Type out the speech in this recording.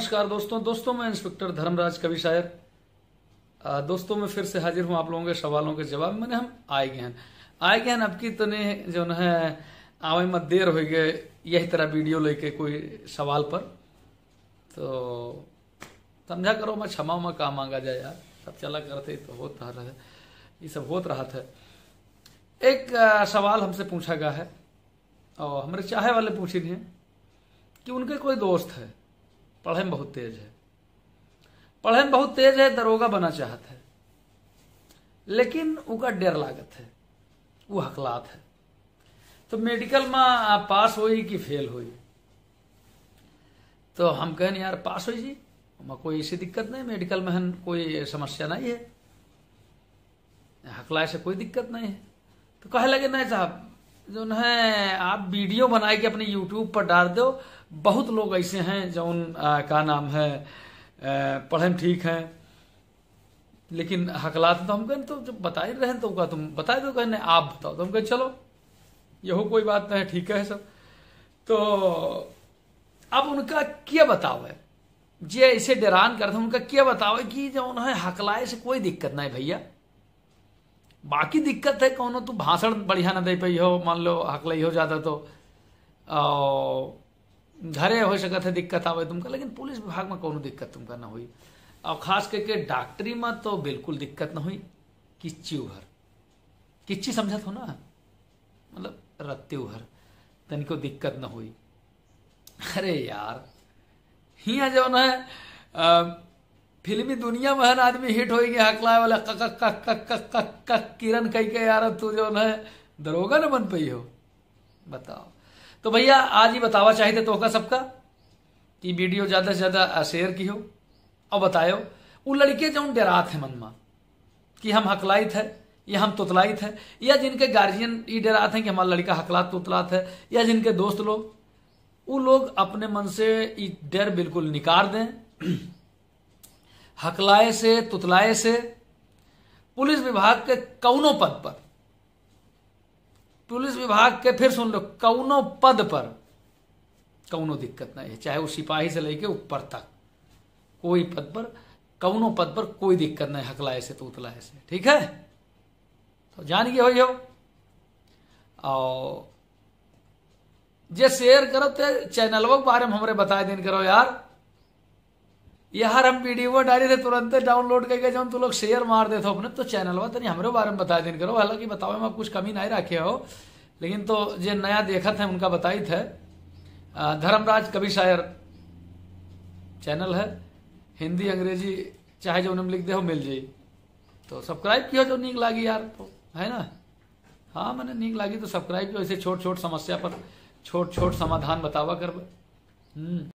नमस्कार दोस्तों मैं इंस्पेक्टर धर्मराज कवि शायर। दोस्तों मैं फिर से हाजिर हूं आप लोगों के सवालों के जवाब में। हम आए गए हैं अब की तने जो है आवे मत देर हो गए यही तरह वीडियो लेके कोई सवाल पर, तो समझा करो मैं क्षमा उमा का मांगा जाए यार, सब चला करते तो होता रहा, ये सब होत रहा था। एक सवाल हमसे पूछा गया है और हमारे चाहे वाले पूछे हैं कि उनके कोई दोस्त है, पढ़े में बहुत तेज है, दरोगा बना चाहत है, लेकिन उनका डर लागत है, वो हकलात है, तो मेडिकल में पास होई कि फेल होई। तो हम कहें यार पास हो जी, कोई ऐसी दिक्कत नहीं, मेडिकल में कोई समस्या नहीं है, हकला से कोई दिक्कत नहीं है। तो कहे लगे नहीं साहब जो है आप वीडियो बनाए के अपने यूट्यूब पर डाल दो, बहुत लोग ऐसे हैं जो का नाम है पढ़े में ठीक हैं लेकिन हकलात। तो हम कहें तो जब बता ही रहे तो का तुम बता दो, कहने आप बताओ, तो हम कहें चलो यहो कोई बात नहीं, ठीक है सब। तो अब उनका क्या बताओ है जे ऐसे डरान करते, उनका क्या बताओ है कि जो उन्हें हकलाए से कोई दिक्कत नहीं भैया, बाकी दिक्कत है कौनो तू भाषण बढ़िया ना दे पाई हो, मान लो हकलाई हो जाता तो घरे हो सकता है दिक्कत आवे तुमका, लेकिन पुलिस विभाग में कोनो दिक्कत तुमका ना हुई, और खास करके डॉक्टरी में तो बिल्कुल दिक्कत ना हुई। किच्ची उहर, किच्ची समझत हो ना, मतलब रत्ती उहर, तनिको दिक्कत ना हुई। अरे यार हिया जो है फिल्मी दुनिया में आदमी हिट हो गया हकलाए वाला किरण कही के यार तू जो है दरोगा न बन पाई हो, बताओ। तो भैया आज ही बतावा चाहिए तो सबका कि वीडियो ज्यादा से ज्यादा शेयर की हो और बतायो वो लड़के जो डरात है मन में कि हम हकलाइत है या हम तुतलाइत है, या जिनके गार्जियन ये डराते हैं कि हमारा लड़का हकलात तुतलात है, या जिनके दोस्त लोग, वो लोग अपने मन से ये डर बिल्कुल निकाल दें। हकलाए से तुतलाए से पुलिस विभाग के कौनो पद पर, पुलिस विभाग के फिर सुन लो कौनो पद पर कौनो दिक्कत नहीं है, चाहे वो सिपाही से लेके ऊपर तक कोई पद पर, कौनो पद पर कोई दिक्कत नहीं हकलाए से तुतलाए से, ठीक है। तो जान गए हो और जे शेयर करो तो चैनलों के बारे में हमरे बताए दिन करो यार हम वीडियो डाली थे तुरंत डाउनलोड करके जब तुम लोग शेयर मार देते हो अपने, तो चैनलवा तो नहीं हमारे बारे में बता दिन करो। हालांकि बताओ में आप कुछ कमी नहीं रखे हो, लेकिन तो जो नया देखा था उनका बताई थे। धर्मराज कवि शायर चैनल है, हिंदी अंग्रेजी चाहे जो लिख दे हो मिल जाये, तो सब्सक्राइब किया जो नीक लागी यार, तो है ना। हाँ मैंने नीक लागी तो सब्सक्राइब किया, ऐसे छोट छोट समस्या पर छोट छोट समाधान बतावा कर।